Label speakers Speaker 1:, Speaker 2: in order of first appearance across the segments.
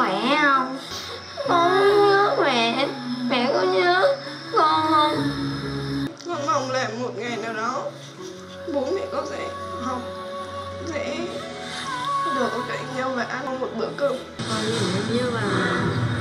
Speaker 1: khỏe không? Con nhớ mẹ. Mẹ có nhớ con không?
Speaker 2: Con mong là một ngày nào đó bố mẹ có thể học, sẽ được ở cạnh nhau và ăn một bữa cơm.
Speaker 1: Con như bà.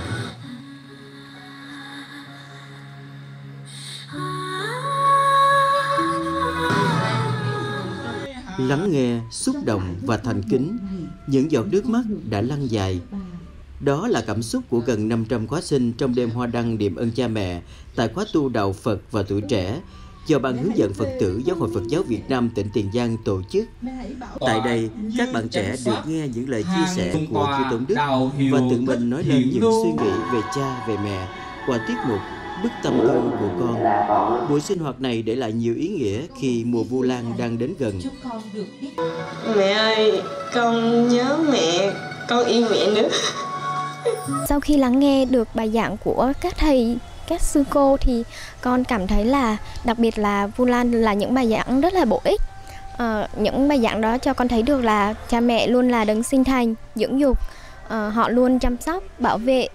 Speaker 3: Lắng nghe, xúc động và thành kính, những giọt nước mắt đã lăn dài. Đó là cảm xúc của gần 500 khóa sinh trong đêm hoa đăng niệm ơn cha mẹ tại khóa tu đạo Phật và tuổi trẻ do Ban hướng dẫn Phật tử Giáo hội Phật giáo Việt Nam tỉnh Tiền Giang tổ chức. Tại đây, các bạn trẻ được nghe những lời chia sẻ của chư Tôn Đức và tự mình nói lên những suy nghĩ về cha, về mẹ qua tiết mục Bức Tâm Thư của Con. Buổi sinh hoạt này để lại nhiều ý nghĩa khi mùa Vu Lan đang đến gần.
Speaker 2: Mẹ ơi, con nhớ mẹ, con yêu mẹ nữa.
Speaker 4: Sau khi lắng nghe được bài giảng của các thầy, các sư cô thì con cảm thấy là đặc biệt là Vu Lan là những bài giảng rất là bổ ích. Những bài giảng đó cho con thấy được là cha mẹ luôn là đấng sinh thành, dưỡng dục, họ luôn chăm sóc, bảo vệ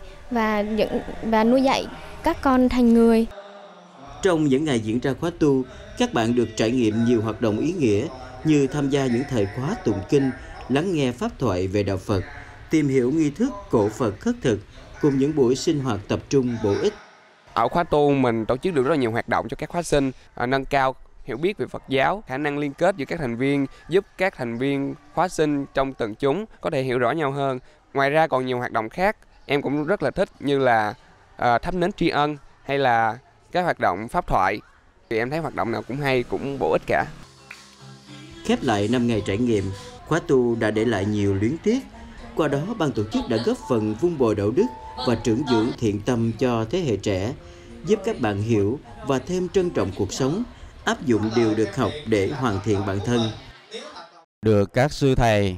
Speaker 4: và nuôi dạy các con thành người.
Speaker 3: Trong những ngày diễn ra khóa tu, các bạn được trải nghiệm nhiều hoạt động ý nghĩa như tham gia những thời khóa tụng kinh, lắng nghe pháp thoại về đạo Phật, tìm hiểu nghi thức cổ Phật khất thực cùng những buổi sinh hoạt tập trung bổ ích.
Speaker 5: Ở khóa tu mình tổ chức được rất là nhiều hoạt động cho các khóa sinh, nâng cao hiểu biết về Phật giáo, khả năng liên kết giữa các thành viên, giúp các thành viên khóa sinh trong từng chúng có thể hiểu rõ nhau hơn. Ngoài ra còn nhiều hoạt động khác em cũng rất là thích như là thắp nến tri ân hay là các hoạt động pháp thoại. Thì em thấy hoạt động nào cũng hay, cũng bổ ích cả.
Speaker 3: Khép lại 5 ngày trải nghiệm, khóa tu đã để lại nhiều luyến tiếc. Qua đó, ban tổ chức đã góp phần vun bồi đạo đức và trưởng dưỡng thiện tâm cho thế hệ trẻ, giúp các bạn hiểu và thêm trân trọng cuộc sống, áp dụng điều được học để hoàn thiện bản thân.
Speaker 6: Được các sư thầy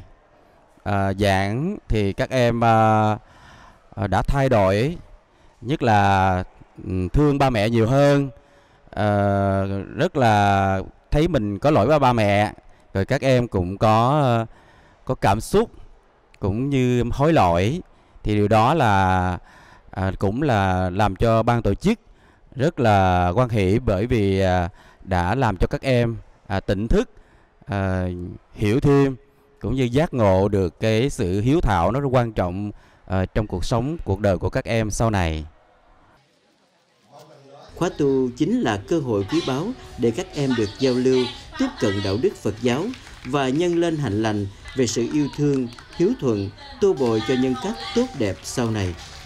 Speaker 6: giảng thì các em đã thay đổi, nhất là thương ba mẹ nhiều hơn, rất là thấy mình có lỗi với ba mẹ, rồi các em cũng có cảm xúc cũng như hối lỗi, thì điều đó là cũng là làm cho ban tổ chức rất là hoan hỷ, bởi vì đã làm cho các em tỉnh thức, hiểu thêm cũng như giác ngộ được cái sự hiếu thảo nó rất quan trọng trong cuộc sống, cuộc đời của các em sau này.
Speaker 3: Khóa tu chính là cơ hội quý báu để các em được giao lưu, tiếp cận đạo đức Phật giáo và nhân lên hạnh lành về sự yêu thương, hiếu thuận, tô bồi cho nhân cách tốt đẹp sau này.